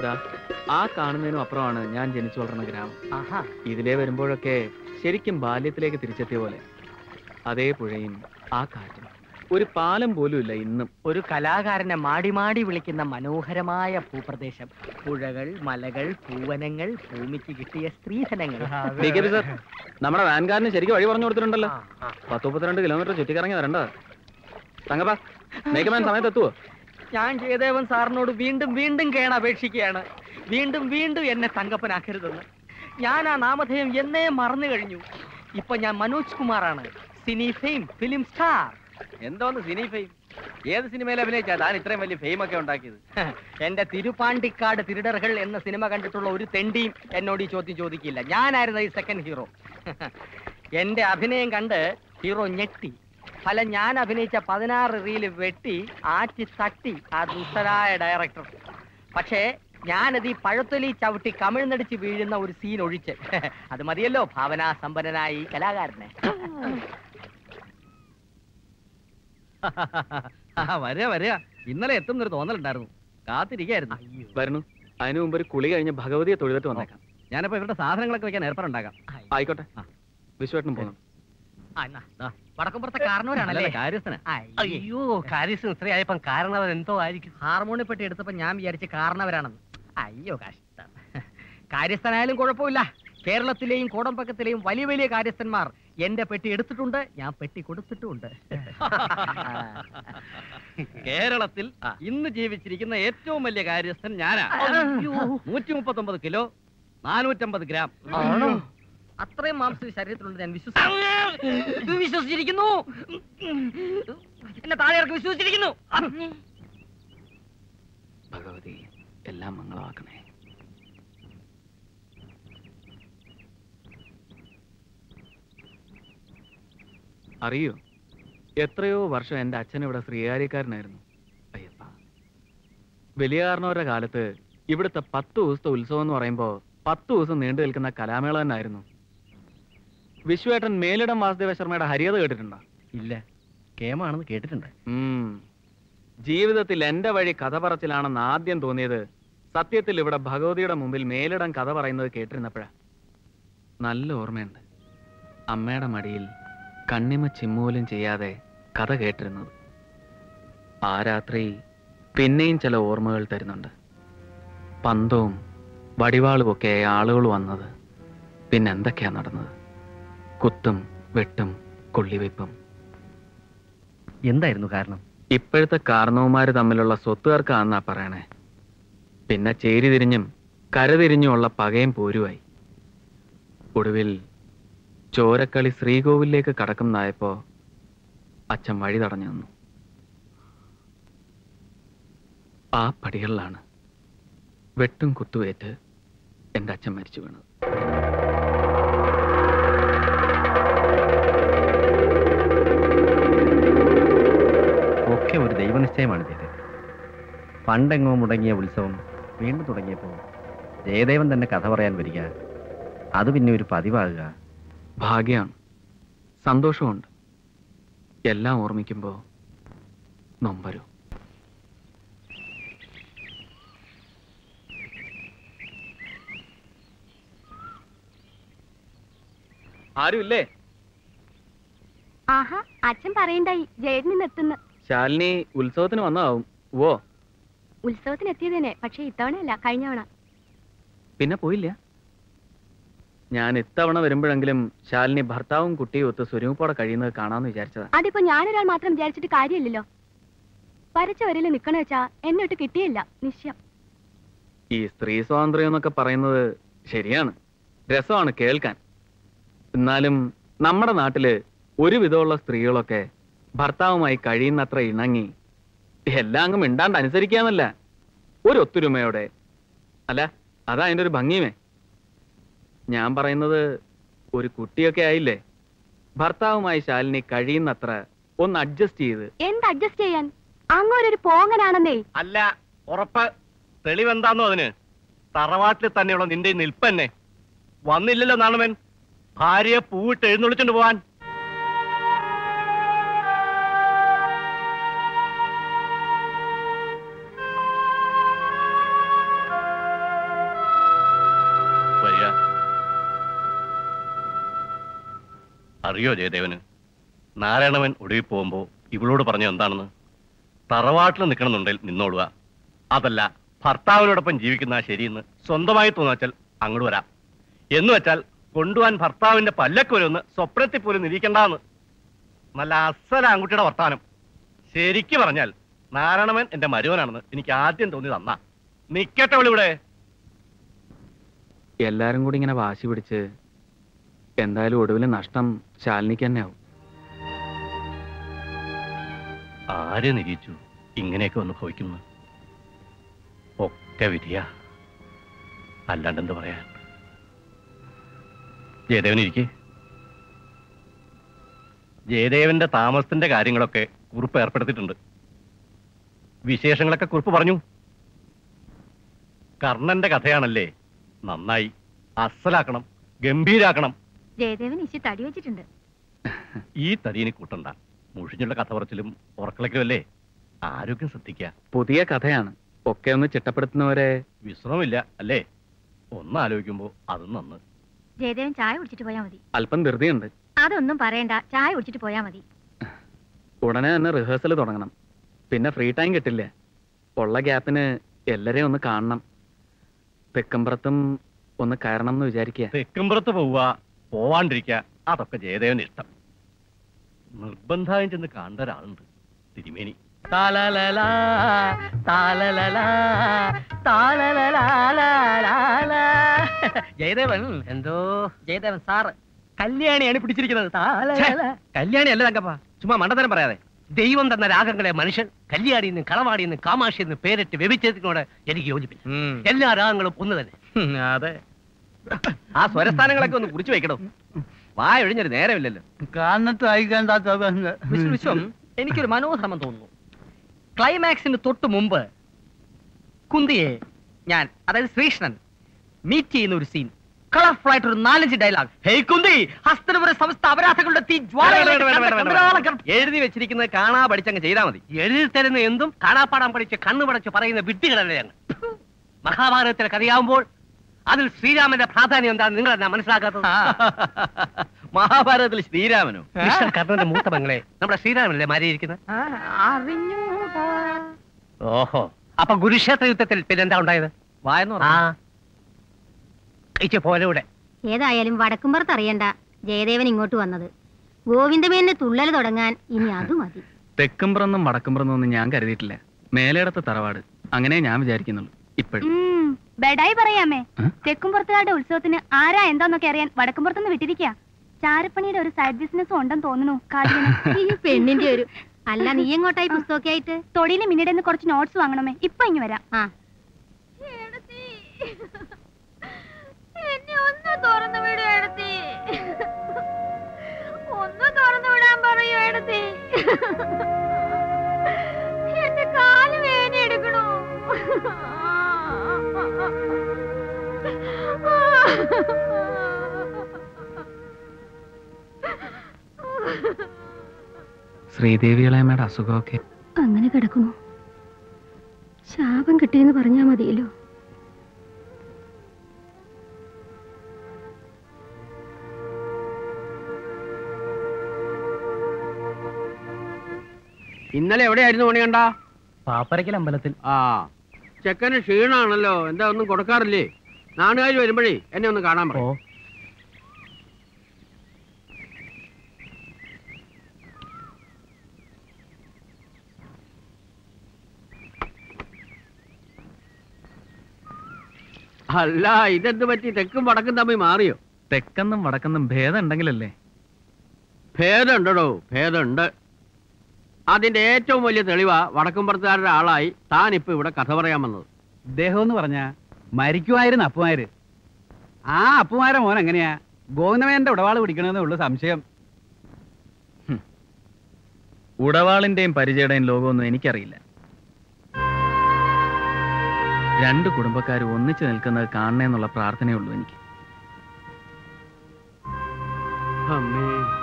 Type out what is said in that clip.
ആ കാണുന്നതിനും അപ്പുറമാണ് ഞാൻ ജനിച്ചു വളർന്ന ഗ്രാമം. ഇതിലേ വരുമ്പോഴൊക്കെ ശരിക്കും ബാല്യത്തിലേക്ക് തിരിച്ചെത്തിയ പോലെ. അതേ പുഴയും ആ കാറ്റും. ഒരു പാലം പോലും ഇല്ല ഇന്നും. ഒരു കലാകാരനെ മാടി മാടി വിളിക്കുന്ന മനോഹരമായ ഭൂപ്രദേശം. പുഴകൾ, മലകൾ, പൂവനങ്ങൾ, ഭൂമിക്ക് കിട്ടിയ സ്ത്രീധനങ്ങൾ. നമ്മുടെ വാൻകാരന് ശരിക്കും വഴി പറഞ്ഞു കൊടുത്തിട്ടുണ്ടല്ലോ. 10-32 കിലോമീറ്റർ ചുറ്റിക്കറങ്ങി വരണ്ട. തങ്കപ്പാ, മേക്കമാൻ സമയത്ത് എത്തുവോ? ഞാൻ ജയദേവൻ സാറിനോട് വീണ്ടും വീണ്ടും കേണപേക്ഷിക്കുകയാണ്. വീണ്ടും വീണ്ടും എന്നെ തങ്കപ്പനാക്കരുതെന്ന്. ഞാൻ ആ നാമധേയം എന്നേ മറന്നു കഴിഞ്ഞു. ഇപ്പൊ ഞാൻ മനോജ് കുമാറാണ്, സിനി ഫെയിം, ഫിലിം സ്റ്റാർ. എന്തോന്ന് സിനി ഫെയിം? ഏത് സിനിമയിൽ അഭിനയിച്ചാ താൻ ഇത്രയും വലിയ ഫെയിം ഒക്കെ ഉണ്ടാക്കിയത്? എന്റെ തിരുപ്പാണ്ടിക്കാട് തിരുടറുകൾ എന്ന സിനിമ കണ്ടിട്ടുള്ള ഒരു തെണ്ടിയും എന്നോട് ഈ ചോദ്യം ചോദിക്കില്ല. ഞാനായിരുന്നു ഈ സെക്കൻഡ് ഹീറോ. എന്റെ അഭിനയം കണ്ട് ഹീറോ ഞെട്ടി. ഫലം ഞാൻ അഭിനയിച്ച 16 റീല് വെട്ടി ആറ്റി തട്ടി ആ ദുഷ്ടരായ ഡയറക്ടർ. പക്ഷേ ഞാനത് ഈ പഴത്തൊലി ചവിട്ടി കമിഴ്ന്നടിച്ച് വീഴുന്ന ഒരു സീൻ ഒഴിച്ച്. അത് മതിയല്ലോ ഭാവനാസമ്പന്നനായി കലാകാരനെ. വരിക. ഇന്നലെ എത്തുന്നൊരു തോന്നലുണ്ടായിരുന്നു. കാത്തിരിക്കായിരുന്നു. വരുന്നു. അതിനു മുമ്പ് ഒരു കുളി കഴിഞ്ഞ് ഭഗവതിയെ തൊഴുതിട്ട് വന്നേക്കാം. ഞാനിപ്പോ ഇവരുടെ സാധനങ്ങളൊക്കെ വെക്കാൻ ഏർപ്പാടുണ്ടാക്കാം. ആയിക്കോട്ടെ. വിശ്വേട്ടനും പോകണം. വടക്കുംപുറത്തെ കാരണവരാണല്ലേ കാര്യസ്ഥന്? അയ്യോ, കാര്യസ്ഥൻ ഇത്രയായപ്പം കാരണവർ എന്തോ ആയിരിക്കും. ഹാർമോണിയപ്പെട്ടി എടുത്തപ്പോ ഞാൻ വിചാരിച്ച് കാരണവരാണെന്ന്. അയ്യോ കഷ്ടം. കാര്യസ്ഥനായാലും കുഴപ്പമില്ല. കേരളത്തിലെയും കോടമ്പക്കത്തിലെയും വലിയ വലിയ കാര്യസ്ഥന്മാർ എന്റെ പെട്ടി എടുത്തിട്ടുണ്ട്, ഞാൻ പെട്ടി കൊടുത്തിട്ടുമുണ്ട്. കേരളത്തിൽ ഇന്ന് ജീവിച്ചിരിക്കുന്ന ഏറ്റവും വലിയ കാര്യസ്ഥൻ ഞാനാ. 139 കിലോ 450 ഗ്രാം. അത്രയും മാംസം ശരീരത്തിലുണ്ട് ഞാൻ വിശ്വസിച്ചിരിക്കുന്നു. എന്നെ താഴെ ഇറക്കി വിശ്വസിച്ചിരിക്കുന്നു. ഭഗവതി എല്ലാം മംഗളമാക്കണേ. അറിയോ, എത്രയോ വർഷം എൻ്റെ അച്ഛൻ ഇവിടെ ശ്രീകാര്യക്കാരനായിരുന്നു. അയ്യപ്പ, വലിയ കാരണവരുടെ കാലത്ത് ഇവിടുത്തെ 10 ദിവസത്തെ ഉത്സവം എന്ന് പറയുമ്പോൾ 10 ദിവസം നീണ്ടു നിൽക്കുന്ന കലാമേള തന്നെയായിരുന്നു. വിശ്വേട്ടൻ മേലിടം വാസുദേവ ശർമ്മയുടെ ഹരിയത കേട്ടിട്ടുണ്ടോ? ഇല്ല, കേമാണെന്ന് കേട്ടിട്ടുണ്ട്. ജീവിതത്തിൽ എൻ്റെ വഴി കഥ പറച്ചിലാണെന്ന് ആദ്യം തോന്നിയത് സത്യത്തിൽ ഇവിടെ ഭഗവതിയുടെ മുമ്പിൽ മേലിടം കഥ പറയുന്നത് കേട്ടിരുന്നപ്പോഴാ. നല്ല ഓർമ്മയുണ്ട്. അമ്മയുടെ മടിയിൽ കണ്ണിമ ചിമ്മൂലും ചെയ്യാതെ കഥ കേട്ടിരുന്നത്. ആ രാത്രി പിന്നെയും ചില ഓർമ്മകൾ തരുന്നുണ്ട്. പന്തവും വടിവാളുമൊക്കെ ആളുകൾ വന്നത്. പിന്നെന്തൊക്കെയാ നടന്നത്? കുത്തും വെട്ടും കൊള്ളിവെപ്പും. എന്തായിരുന്നു കാരണം? ഇപ്പോഴത്തെ കാരണവന്മാര് തമ്മിലുള്ള സ്വത്തുകാർക്കാന്നാ പറയണേ. പിന്നെ ചേരി തിരിഞ്ഞും കരതിരിഞ്ഞുമുള്ള പകയും പോരുവായി. ഒടുവിൽ ചോരക്കളി ശ്രീകോവിലേക്ക് കടക്കുന്നതായപ്പോ അച്ഛൻ വഴി തടഞ്ഞു നിന്നു. ആ പടികളിലാണ് വെട്ടും കുത്തുവേറ്റ് എൻ്റെ അച്ഛൻ മരിച്ചു വീണത്. ഒക്കെ ഒരു ദൈവനിശ്ചയമാണ് ചെയ്തത്. പണ്ടെങ്ങോ മുടങ്ങിയ ഉത്സവം വീണ്ടും തുടങ്ങിയപ്പോൾ ജയദേവൻ തന്നെ കഥ പറയാൻ വരിക, അത് പിന്നെ ഒരു പതിവാകുക. ഭാഗ്യമാണ്, സന്തോഷമുണ്ട്. എല്ലാം ഓർമ്മിക്കുമ്പോൾ നൊമ്പരും. ആരുമില്ലേ? ആഹാ, അച്ഛൻ പറയണ്ടായി ജയേട്ടൻ എത്തുന്നു. ശാലിനി ഉത്സവത്തിന് വന്നതാവും. ഓ, ഉത്സവത്തിന് എത്തിയതന്നെ, പക്ഷെ ഇത്തവണയല്ല, കഴിഞ്ഞവണ. പിന്നെ പോയില്ല. ഞാൻ ഇത്തവണ വരുമ്പോഴെങ്കിലും ശാലിനി ഭർത്താവും കുട്ടിയും ഒത്ത് സ്വരൂപോടെ കഴിയുന്നത് കാണാമെന്ന് വിചാരിച്ചതാ. അതിപ്പോ ഞാനൊരാൾ മാത്രം വിചാരിച്ചിട്ട് കാര്യമില്ലല്ലോ. വരച്ചവരിൽ നിക്കണ വെച്ചാ എന്നിട്ട് കിട്ടിയില്ല, നിശ്ചയം. ഈ സ്ത്രീ സ്വാതന്ത്ര്യം എന്നൊക്കെ പറയുന്നത് ശരിയാണ്, രസമാണ് കേൾക്കാൻ. എന്നാലും നമ്മുടെ നാട്ടില് ഒരുവിധമുള്ള സ്ത്രീകളൊക്കെ ഭർത്താവുമായി കഴിയുന്നത്ര ഇണങ്ങി എല്ലാം അങ്ങ് മിണ്ടാണ്ട് അനുസരിക്കാന്നല്ല, ഒരു ഒത്തൊരുമയോടെ. അല്ല, അതാ അതിൻ്റെ ഒരു ഭംഗിയുമേ. ഞാൻ പറയുന്നത്, ഒരു കുട്ടിയൊക്കെ ആയില്ലേ, ഭർത്താവുമായി ശാലിനി കഴിയുന്നത്ര ഒന്ന് അഡ്ജസ്റ്റ് ചെയ്ത്. എന്ത് അഡ്ജസ്റ്റ് ചെയ്യാൻ? അങ്ങോരൊരു പോങ്ങനാണെന്നേ. അല്ല, ഉറപ്പ്. തെളിവെന്താന്നോ അതിന്? തറവാട്ടിൽ തന്നെയുള്ള നിന്റെ നിൽപ്പന്നെ വന്നില്ലല്ലോ നാണമൻ, ഭാര്യയെ പൂവിട്ട് എഴുന്നള്ളിച്ചോണ്ട് പോവാൻ. അറിയോ ജയദേവന്, നാരായണവൻ ഒടുവിൽ പോകുമ്പോ ഇവളോട് പറഞ്ഞ എന്താണെന്ന്? തറവാട്ടിൽ നിൽക്കണമെന്നുണ്ടെങ്കിൽ നിന്നോളുക, അതല്ല ഭർത്താവിനോടൊപ്പം ജീവിക്കുന്ന ശരിയെന്ന് സ്വന്തമായി തോന്നാച്ചാൽ അങ്ങോട്ട് വരാം, എന്ന് വെച്ചാൽ കൊണ്ടുപോകാൻ ഭർത്താവിന്റെ പല്ലക്ക് വരുമെന്ന് സ്വപ്നത്തിൽ പോലും നിരീക്കണ്ടെന്ന്. നല്ല അസല ആൺകുട്ടിയുടെ വർത്താനം. ശരിക്ക് പറഞ്ഞാൽ നാരായണവൻ എന്റെ മരുവനാണെന്ന് എനിക്ക് ആദ്യം തോന്നി തന്നാ. നിക്കട്ടെ ഇവിടെ. എല്ലാരും കൂടി ഇങ്ങനെ വാശി പിടിച്ച് എന്തായാലും ഒടുവിൽ നഷ്ടം ശാലിനിക്ക് തന്നെ ആവും. ആരെ നിരീച്ചു ഇങ്ങനെയൊക്കെ ഒന്ന് ഭവിക്കുന്നു? ഒക്കെ വിധിയാ, അല്ലാണ്ടെന്ത് പറയാൻ. ജയദേവൻ ഇരിക്കേ. ജയദേവന്റെ താമസത്തിന്റെ കാര്യങ്ങളൊക്കെ കുറിപ്പ് ഏർപ്പെടുത്തിയിട്ടുണ്ട്. വിശേഷങ്ങളൊക്കെ കുറിപ്പ് പറഞ്ഞു. കർണന്റെ കഥയാണല്ലേ, നന്നായി അസലാക്കണം, ഗംഭീരാക്കണം. ജയദേവൻ ഇശി തടി വെച്ചിട്ടുണ്ട്. ഈ തടീനി കൂട്ടണ്ട. മുഷിഞ്ഞുള്ള കഥ പറച്ചിലും ഉറക്കളയ്ക്കലും അല്ലേ. ആരോഗ്യം ശ്രദ്ധിക്കുക. പുതിയ കഥയാണ്, ഒക്കെ ഒന്ന് ചിട്ടപ്പെടുത്തുന്നവരെ. വിശ്രമമില്ല അല്ലേ? ഒന്ന് ആലോചിക്കുമ്പോ അതും നന്ന്. ജയദേവൻ ചായ കുടിച്ചിട്ട് പോയാ മതി. അല്പം ധൃതിയുണ്ട്. അതൊന്നും പറയണ്ട, ചായ കുടിച്ചിട്ട് പോയാ മതി. ഉടനെ തന്നെ റിഹേഴ്സൽ തുടങ്ങണം, പിന്നെ ഫ്രീ ടൈം കിട്ടില്ല. ഉള്ള ഗ്യാപ്പിന് എല്ലാരെയും ഒന്ന് കാണണം. തെക്കമ്പുറത്തും ഒന്ന് കയറണം എന്ന് വിചാരിക്കുക. തെക്കുംപുറത്ത് പോവുക, പോവാണ്ടിരിക്കുക, അതൊക്കെ ജയദേവന് ഇഷ്ടം. നിർബന്ധമായും ചെന്ന് കാണേണ്ട ഒരാളുണ്ട്, തിരുമേനി. താലലലാ, താലലലാ, താലലലാലാലാലാ. ജയദേവൻ എന്തോ ജയദേവൻ സാറ് കല്യാണിയാണ് പിടിച്ചിരിക്കുന്നത്. കല്യാണി അല്ല തങ്കപ്പ, ചുമ്മാ മണ്ടത്തരം പറയാതെ. ദൈവം തന്ന രാഗങ്ങളെ മനുഷ്യൻ കല്യാണിന്ന് കളവാടിന്ന് കാമാഷിന്ന് പേരിട്ട് വ്യഭിച്ചതിനോട് എനിക്ക് യോജിപ്പില്ല. എല്ലാ രാഗങ്ങളും ഒന്ന് തന്നെ. അതെ, ആ സ്വരസ്ഥാനങ്ങളൊക്കെ ഒന്ന് കുറിച്ചു വെക്കണോ? വായ ഒഴിഞ്ഞൊരു നേരമില്ലല്ലോ. കാണത്ത് വായിക്കേണ്ടാത്ത വിശ്വം. എനിക്കൊരു മനോധർമ്മം തോന്നുന്നു. ക്ലൈമാക്സിന് തൊട്ട് മുമ്പ് കുന്തിയെ ഞാൻ, അതായത് ശ്രീകൃഷ്ണൻ മീറ്റ് ചെയ്യുന്ന ഒരു സീൻ, കളർഫുൾ ആയിട്ട് ഒരു 4-5 ഡയലോഗ്. ഹേയ് കുന്തി, ഹസ്തനപുര സമസ്ത അപരാധങ്ങളുടെ തീ എഴുതി വെച്ചിരിക്കുന്നത് കാണാ പഠിച്ചങ്ങ് ചെയ്താൽ മതി. എഴുതി തരുന്ന എന്തും കാണാപ്പാടാൻ പഠിച്ച് കണ്ണു പടച്ച് പറയുന്ന വിഡ്ഢികളല്ലേ ഞങ്ങൾ. മഹാഭാരതത്തിലെ കഥയാവുമ്പോൾ അതിൽ ശ്രീരാമന്റെ പ്രാധാന്യം എന്താണെന്ന് നിങ്ങൾ എന്നാ മനസ്സിലാക്കാത്തത്? മഹാഭാരതത്തിൽ ശ്രീരാമനോ? കർണന്റെ മൂത്ത മകളെ നമ്മുടെ ശ്രീരാമനല്ലേ മാരിയിരിക്കുന്നത്? ഓഹോ, അപ്പൊ കുരുക്ഷേത്ര യുദ്ധത്തിൽ പിന്നെന്താ ഉണ്ടായത്? വായന്നു പോലെ. ഏതായാലും വടക്കുംപുറത്ത് അറിയണ്ട ജയദേവൻ ഇങ്ങോട്ട് വന്നത്. ഗോവിന്ദമേന്റെ തുള്ളൽ തുടങ്ങാൻ ഇനി അത് മതി. തെക്കുംപുറന്നും വടക്കുംപുറന്നും ഒന്നും ഞാൻ കരുതിയിട്ടില്ല. മേലേടത്തെ തറവാട്, അങ്ങനെ ഞാൻ വിചാരിക്കുന്നുള്ളൂ ഇപ്പോഴും. ബെഡായി പറയാമേ. തെക്കുംപുറത്തുകാരുടെ ഉത്സവത്തിന് ആരാ എന്താന്നൊക്കെ അറിയാൻ വടക്കുംപുറത്തുനിന്ന് വിട്ടിരിക്കുക. ചാരപ്പണിയുടെ ഒരു സൈഡ് ബിസിനസ്സും ഉണ്ടെന്ന് തോന്നുന്നു. ഈ പെണ്ണിന്റെ ഒരു അല്ല, നീ എങ്ങോട്ടായി പുസ്തകമൊക്കെ ആയിട്ട്? തൊടിയിലും മിന്നിടെ കുറച്ച് നോട്ട്സ് വാങ്ങണമേ. ഇപ്പൊ ഇങ്ങ് വരാം. എന്നെ ഒന്ന് തുറന്നു വിടൂ എടത്തി, ഒന്ന് തുറന്നു വിടാൻ പറയൂ എടത്തി. എന്റെ കാല് വേദന എടുക്കണു. ശ്രീദേവിയളയമ്മയുടെ അസുഖമൊക്കെ അങ്ങനെ കിടക്കുന്നു. ശാപം കിട്ടിയെന്ന് പറഞ്ഞാ മതിയല്ലോ. ഇന്നലെ എവിടെയായിരുന്നു മണികണ്ട? പാപ്പരക്കൽ അമ്പലത്തിൽ. ആ, ചെക്കന് ക്ഷീണാണല്ലോ. എന്താ ഒന്നും കൊടുക്കാറില്ലേ? നാടുകാർ വരുമ്പോഴേ എന്നെ ഒന്ന് കാണാൻ പറയും. അല്ല, ഇതെന്ത് പറ്റി? തെക്കും വടക്കും തമ്മിൽ മാറിയോ? തെക്കെന്നും വടക്കെന്നും ഭേദം ഉണ്ടെങ്കിലല്ലേ? ഭേദമുണ്ടോ? ഭേദമുണ്ട്. അതിന്റെ ഏറ്റവും വലിയ തെളിവാ വടക്കുംപുറത്തുകാരുടെ ആളായി താൻ ഇപ്പൊ ഇവിടെ കഥ പറയാൻ വന്നത്. ഇദ്ദേഹം എന്ന് പറഞ്ഞ മരിക്കുമായിരുന്നു അപ്പുമാര്. ആ അപ്പുമാരെ മോൻ എങ്ങനെയാ ഗോവിന്ദമേന്റെ ഉടവാള് പിടിക്കണമെന്നേ ഉള്ളു സംശയം. ഉടവാളിന്റെയും പരിചയുടെയും ലോകമൊന്നും എനിക്കറിയില്ല. രണ്ട് കുടുംബക്കാർ ഒന്നിച്ചു നിൽക്കുന്നത് കാണണേന്നുള്ള പ്രാർത്ഥനയേ ഉള്ളൂ എനിക്ക്. അമ്മേ.